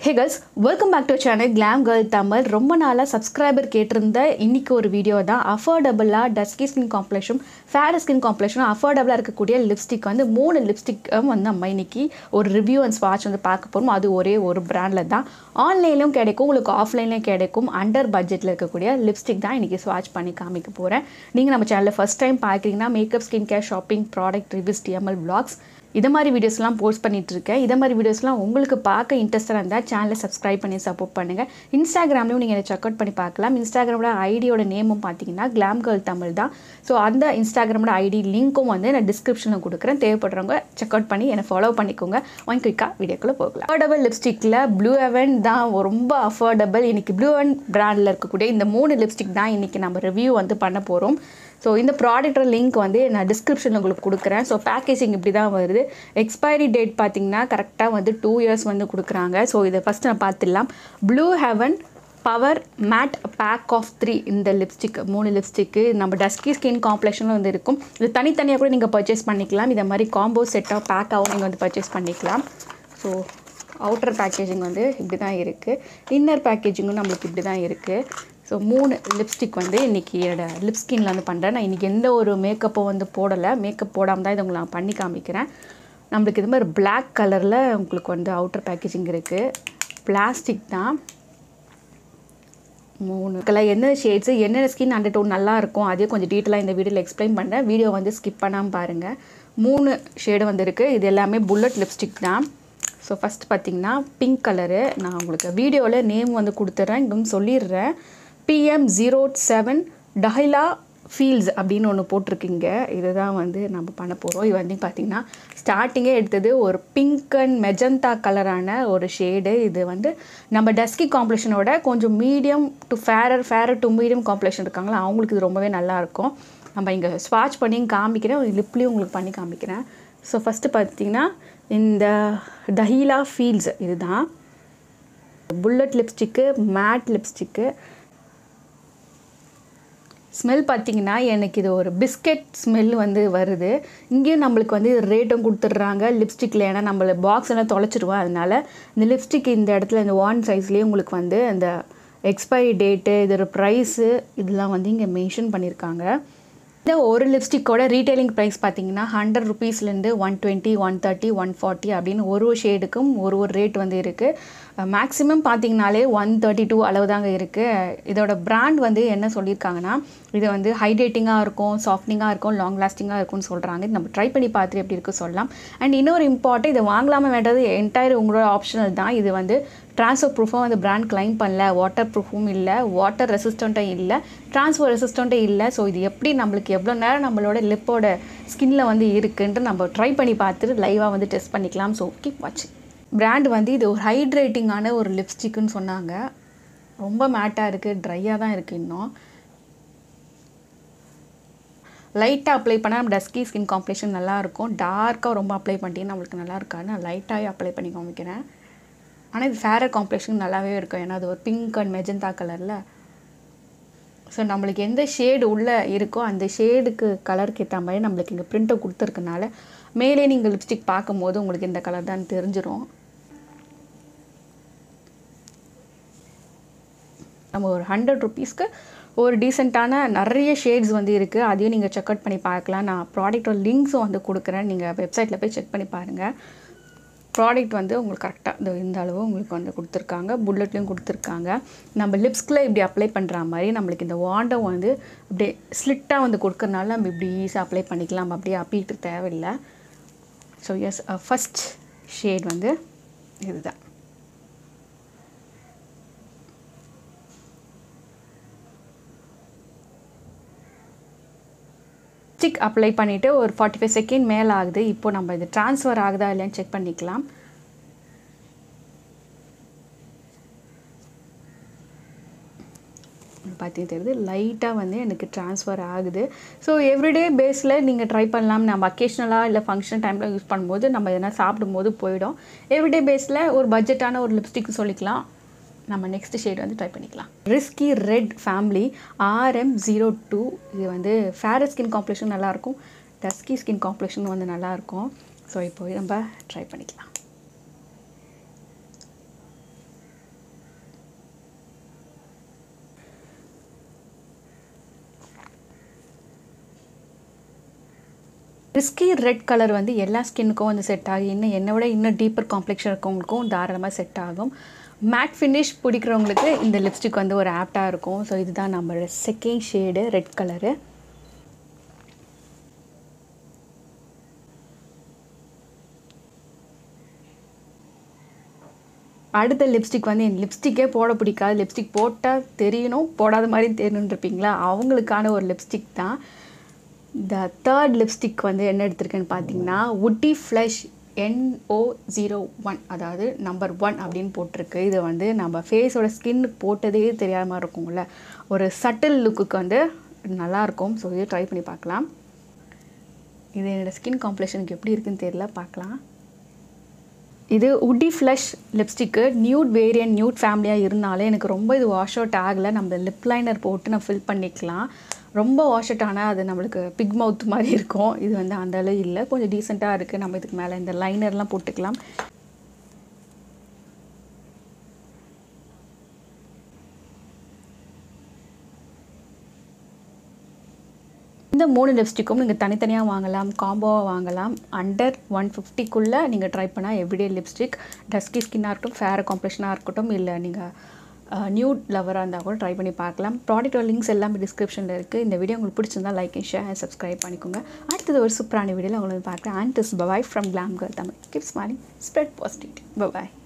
Hey girls, welcome back to our channel GlamGirlTamil. ரொம்ப நாளா subscriber கேட்டிருந்த இன்னைக்கு ஒரு வீடியோ தான் affordable-ஆ dusky skin complexion, fair skin complexion affordable-ஆ இருக்கக்கூடிய லிப்ஸ்டிக் வந்து 3 லிப்ஸ்டிக் வந்து நம்ம இன்னைக்கு ஒரு ரிவ்யூ அண்ட் ஸ்வாட்ச் வந்து பார்க்க போறோம். அது ஒரே ஒரு பிராண்ட்ல தான். ஆன்லைன்லயும் கிடைக்கும், உங்களுக்கு ஆஃப்லைன்லயும் கிடைக்கும். அண்டர் பட்ஜெட்ல இருக்கக்கூடிய லிப்ஸ்டிக் தான் இன்னைக்கு ஸ்வாட்ச் பண்ணி காமிக்க போறேன். நீங்க நம்ம சேனலை ஃபர்ஸ்ட் டைம் பார்க்கறீங்கன்னா makeup, skin care, shopping, product reviews, TML vlogs இத மாதிரி வீடியோஸ்லாம் போஸ்ட் பண்ணிட்டு இருக்கேன். இத மாதிரி வீடியோஸ்லாம் உங்களுக்கு பார்க்க இன்ட்ரஸ்டா இருந்தா சேனலை சப்ஸ்கிரைப் பண்ணி சப்போர்ட் பண்ணுங்க. இன்ஸ்டாகிராம்லயும் நீங்க இத செக் அவுட் பண்ணி பார்க்கலாம். இன்ஸ்டாகிராமோட ஐடியோட நேமும் பாத்தீங்கன்னா GlamGirlTamil தான். சோ அந்த இன்ஸ்டாகிராமோட ஐடி லிங்க்கும் வந்து நான் டிஸ்கிரிப்ஷன்ல கொடுக்கிறேன். தேவைப்படுறவங்க செக் அவுட் பண்ணி என்ன ஃபாலோ பண்ணிக்கோங்க. வாங்க குயிக்கா வீடியோக்குள்ள போகலாம். அஃபோர்டபிள் லிப்ஸ்டிக்ல ப்ளூ ஹெவன் தான் ரொம்ப அஃபோர்டபிள். இன்னைக்கு ப்ளூ ஹெவன் பிராண்ட்ல இருக்கக்கூடிய இந்த 3 லிப்ஸ்டிக் தான் இன்னைக்கு நம்ம ரிவ்யூ வந்து பண்ண போறோம். ஸோ இந்த ப்ராடக்டோட லிங்க் வந்து நான் டிஸ்கிரிப்ஷனில் உங்களுக்கு கொடுக்குறேன். ஸோ பேக்கேஜிங் இப்படி தான் வருது. எக்ஸ்பைரி டேட் பார்த்தீங்கன்னா கரெக்டாக வந்து 2 இயர்ஸ் வந்து கொடுக்குறாங்க. ஸோ இதை ஃபஸ்ட்டு நான் பார்த்துடலாம். Blue heaven power matte pack of 3 இந்த லிப்ஸ்டிக் 3 லிப்ஸ்டிக்கு நம்ம டஸ்கி ஸ்கின் காம்ப்ளெக்ஷனில் வந்து இருக்கும். இது தனித்தனியாக கூட நீங்கள் பர்ச்சேஸ் பண்ணிக்கலாம். இதை மாதிரி காம்போ செட்டாக பேக்காகவும் நீங்கள் வந்து பர்ச்சேஸ் பண்ணிக்கலாம். ஸோ அவுட்டர் பேக்கேஜிங் வந்து இப்படி தான் இருக்குது. இன்னர் பேக்கேஜிங்கும் நம்மளுக்கு இப்படி தான் இருக்குது. ஸோ 3 லிப்ஸ்டிக் வந்து இன்றைக்கி என்னோடய லிப் ஸ்கின்னில் வந்து பண்ணுறேன். நான் இன்றைக்கி எந்த ஒரு மேக்கப்போ வந்து போடலை. மேக்கப் போடாமல் தான் இதை உங்களுக்கு நான் பண்ணி காமிக்கிறேன். நம்மளுக்கு இது மாதிரி பிளாக் கலரில் உங்களுக்கு வந்து அவுட்டர் பேக்கேஜிங் இருக்குது. பிளாஸ்டிக் தான். 3 கலர் என்ன ஷேட்ஸு என்னென்ன ஸ்கின் அண்டர் டோன் நல்லாயிருக்கும் அதையும் கொஞ்சம் டீட்டெயிலாக இந்த வீடியோவில் எக்ஸ்பிளைன் பண்ணுறேன். வீடியோ வந்து ஸ்கிப் பண்ணாமல் பாருங்கள். 3 ஷேடு வந்து இருக்குது. இது எல்லாமே புல்லட் லிப்ஸ்டிக் தான். ஸோ ஃபஸ்ட் பார்த்திங்கன்னா பிங்க் கலரு. நான் உங்களுக்கு வீடியோவில் நேம் வந்து கொடுத்துட்றேன். இங்கே சொல்லிடுறேன். PM07 டஹிலா ஃபீல்ஸ் அப்படின்னு ஒன்று போட்டிருக்கீங்க. இதுதான் வந்து நம்ம பண்ண போகிறோம். இது வந்து பார்த்திங்கன்னா ஸ்டார்டிங்கே எடுத்தது ஒரு பிங்க் அண்ட் மெஜந்தா கலரான ஒரு ஷேடு. இது வந்து நம்ம டஸ்கி காம்ப்ளெக்ஷனோட கொஞ்சம் medium to fairer to medium complexion இருக்காங்களா அவங்களுக்கு இது ரொம்பவே நல்லாயிருக்கும். நம்ம இங்கே ஸ்வாட்ச் பண்ணி காமிக்கிறேன். லிப்லேயும் உங்களுக்கு பண்ணி காமிக்கிறேன். ஸோ ஃபஸ்ட்டு பார்த்திங்கன்னா இந்த டஹிலா ஃபீல்ஸ் இதுதான் bullet lipstick, matte lipstick. Smell பார்த்திங்கன்னா எனக்கு இது ஒரு பிஸ்கெட் ஸ்மெல் வந்து வருது. இங்கேயும் நம்மளுக்கு வந்து ரேட்டும் கொடுத்துட்றாங்க லிப்ஸ்டிக்கில். ஏன்னா நம்மள பாக்ஸ் எல்லாம் தொலைச்சிடுவோம். அதனால் இந்த லிப்ஸ்டிக் இந்த இடத்துல இந்த 1 சைஸ்லேயே உங்களுக்கு வந்து இந்த எக்ஸ்பைரி டேட்டு, இதோட ப்ரைஸு இதெல்லாம் வந்து இங்கே மென்ஷன் பண்ணியிருக்காங்க. இந்த ஒரு லிப்ஸ்டிக்கோட ரீட்டைலிங் ப்ரைஸ் பார்த்தீங்கன்னா 100 ருபீஸ்லேருந்து 120, 130, 140 அப்படின்னு ஒரு ஷேடுக்கும் ஒரு ரேட் வந்து இருக்குது. மேக்ஸிமம் பார்த்தீங்கனாலே 132 அளவு தாங்க இருக்குது. இதோட பிராண்ட் வந்து என்ன சொல்லியிருக்காங்கன்னா இது வந்து ஹைட்ரேட்டிங்காக இருக்கும், சாஃப்ட்னிங்காக இருக்கும், லாங் லாஸ்டிங்காக இருக்கும்னு சொல்கிறாங்க. இது நம்ம ட்ரை பண்ணி பார்த்துட்டு எப்படி இருக்குது சொல்லலாம். அண்ட் இன்னொரு இம்பார்ட்டன்ட், இதை வாங்கலாமல் வேண்டது என்டையர் உங்களோட ஆப்ஷனல் தான். இது வந்து ட்ரான்ஸ்ஃபர் ப்ரூஃபும் வந்து பிராண்ட் கிளைம் பண்ணல, வாட்டர் ப்ரூஃபும் இல்லை, வாட்டர் ரெசிஸ்டண்ட்டும் இல்லை, ட்ரான்ஸ்ஃபர் ரெசிஸ்டண்ட்டும் இல்லை. ஸோ இது எப்படி நம்மளுக்கு எவ்வளோ நேரம் நம்மளோட லிப்போட ஸ்கின்னில் வந்து இருக்குன்ட்டு நம்ம ட்ரை பண்ணி பார்த்துட்டு லைவாக வந்து டெஸ்ட் பண்ணிக்கலாம். ஸோ கீப் வாட்சிங். பிராண்ட் வந்து இது ஒரு ஹைட்ரேட்டிங்கான ஒரு லிப்ஸ்டிக்குன்னு சொன்னாங்க. ரொம்ப மேட்டாக இருக்குது, ட்ரையாக தான் இருக்குது. இன்னும் லைட்டாக அப்ளை பண்ணால் நம்ம டஸ்கி ஸ்கின் காம்ப்ளெக்ஷன் நல்லாயிருக்கும். டார்க்காக ரொம்ப அப்ளை பண்ணிட்டீங்கன்னா நம்மளுக்கு நல்லா இருக்காது. நான் லைட்டாகவே அப்ளை பண்ணி காமிக்கிறேன். ஆனால் இது ஃபேரர் காம்ப்ளெக்ஷன் நல்லாவே இருக்கும். ஏன்னா அது ஒரு பிங்க் அண்ட் மெஜந்தா கலரில். ஸோ நம்மளுக்கு எந்த ஷேடு உள்ளே இருக்கோ அந்த ஷேடுக்கு கலருக்கு ஏற்ற மாதிரி நம்மளுக்கு இங்கே பிரிண்ட்டை கொடுத்துருக்கனால மேலே நீங்கள் லிப்ஸ்டிக் பார்க்கும்போது உங்களுக்கு இந்த கலர் தான் தெரிஞ்சிடும். நம்ம ஒரு 100 ருபீஸ்க்கு ஒரு டீசெண்டான நிறைய ஷேட்ஸ் வந்து இருக்குது. அதையும் நீங்கள் செக் அவுட் பண்ணி பார்க்கலாம். நான் ப்ராடக்டோட லிங்க்ஸும் வந்து கொடுக்குறேன். நீங்கள் வெப்சைட்டில் போய் செக் பண்ணி பாருங்கள். ப்ராடக்ட் வந்து உங்களுக்கு கரெக்டாக இந்த அளவு உங்களுக்கு வந்து கொடுத்துருக்காங்க. புல்லட்லேயும் கொடுத்துருக்காங்க. நம்ம லிப்ஸ்கில் இப்படி அப்ளை பண்ணுற மாதிரி நம்மளுக்கு இந்த வாண்டம் வந்து அப்படியே ஸ்லிட்டாக வந்து கொடுக்கறனால நம்ம இப்படி ஈஸியாக அப்ளை பண்ணிக்கலாம். நம்ம அப்படியே அப்பிட்டு தேவையில்லை. ஸோ எஸ், ஃபஸ்ட் ஷேட் வந்து இதுதான். லிப்ஸ்டிக் அப்ளை பண்ணிவிட்டு ஒரு 45 செகண்ட் மேலே ஆகுது. இப்போது நம்ம இது ட்ரான்ஸ்ஃபர் ஆகுதா இல்லையான்னு செக் பண்ணிக்கலாம். பார்த்தீங்க தெரியுது, லைட்டாக வந்து எனக்கு ட்ரான்ஸ்ஃபர் ஆகுது. ஸோ எவ்ரிடே பேஸில் நீங்கள் ட்ரை பண்ணலாம். நம்ம அக்கேஷ்னலாக இல்லை ஃபங்க்ஷன் டைமில் யூஸ் பண்ணும்போது நம்ம எதனா சாப்பிடும்போது போயிடும். எவ்ரிடே பேஸில் ஒரு பட்ஜெட்டான ஒரு லிப்ஸ்டிக் சொல்லிக்கலாம். நம்ம நெக்ஸ்ட் ஷேட் வந்து ட்ரை பண்ணிக்கலாம். Risky red family RM02. இது வந்து ஃபேர் ஸ்கின் காம்ப்ளெக்ஷன் நல்லாயிருக்கும், டஸ்கி ஸ்கின் காம்ப்ளெக்ஷன் வந்து நல்லாயிருக்கும். ஸோ இப்போ நம்ம ட்ரை பண்ணிக்கலாம். ரிஸ்கி ரெட் கலர் வந்து எல்லா ஸ்கின்னுக்கும் வந்து செட் ஆகும். இன்னும் என்னை விட இன்னும் டீப்பர் காம்ப்ளெக்ஷன் இருக்கவங்களுக்கும் தாராளமாக செட் ஆகும். மேட் ஃபினிஷ் பிடிக்கிறவங்களுக்கு இந்த லிப்ஸ்டிக் வந்து ஒரு ஆப்டாக இருக்கும். ஸோ இதுதான் நம்மளோட செகண்ட் ஷேடு ரெட் கலரு. அடுத்த லிப்ஸ்டிக் வந்து என் லிப்ஸ்டிக்கே போட பிடிக்காது, லிப்ஸ்டிக் போட்டால் தெரியணும், போடாத மாதிரி தெரியணுன்னு இருப்பீங்களா, அவங்களுக்கான ஒரு லிப்ஸ்டிக் தான். இந்த தேர்ட் லிப்ஸ்டிக் வந்து என்ன எடுத்திருக்கேன்னு பார்த்தீங்கன்னா உட்டி ஃப்ளஷ் NO01, அதாவது நம்பர் 1 அப்படின்னு போட்டிருக்கு. இது வந்து நம்ம ஃபேஸோட ஸ்கின்னுக்கு போட்டதே தெரியாத மாதிரி இருக்கும்ல, ஒரு சட்டில் லுக்குக்கு வந்து நல்லாயிருக்கும். ஸோ இது ட்ரை பண்ணி பார்க்கலாம். இது என்னோடய ஸ்கின் காம்ப்ளெக்ஷனுக்கு எப்படி இருக்குன்னு தெரியல, பார்க்கலாம். இது woody flush lipstick nude variant, nude ஃபேமிலியாக இருந்தாலே எனக்கு ரொம்ப இது வாஷ் அவுட் ஆகலை. நம்ம லிப் லைனர் போட்டு நான் ஃபில் பண்ணிக்கலாம். ரொம்ப வாஷ் அவுட் ஆனால் அது நம்மளுக்கு பிக் மவுத் மாதிரி இருக்கும். இது வந்து அந்த அளவு இல்லை, கொஞ்சம் டீசெண்டாக இருக்குது. நம்ம இதுக்கு மேலே இந்த லைனர்லாம் போட்டுக்கலாம். இந்த 3 லிப்ஸ்டிக்கும் நீங்கள் தனித்தனியாக வாங்கலாம், காம்போவாக வாங்கலாம். அண்டர் 150க்குள்ளே நீங்கள் ட்ரை பண்ணால் எவ்ரிடே லிப்ஸ்டிக். டஸ்கி ஸ்கின்னாக இருக்கட்டும், ஃபேர் காம்ப்ளெக்ஷனாக இருக்கட்டும், இல்லை நீங்கள் நியூட் லவராக இருந்தால் கூட ட்ரை பண்ணி பார்க்கலாம். ப்ராடக்ட்டோட லிங்க்ஸ் எல்லாமே டிஸ்கிரிப்ஷனில் இருக்குது. இந்த வீடியோ உங்களுக்கு பிடிச்சிருந்தால் like and share and subscribe பண்ணிக்கோங்க. அடுத்தது ஒரு சூப்பரான வீடியோவில் உங்களுக்கு பார்க்குறேன். And this bye bye from GlamGirlTamil. Keep smiling, spread positivity. Bye bye.